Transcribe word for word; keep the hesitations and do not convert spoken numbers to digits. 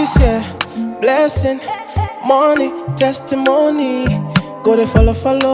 peace, yeah, blessing, money, testimony. Go to follow, follow.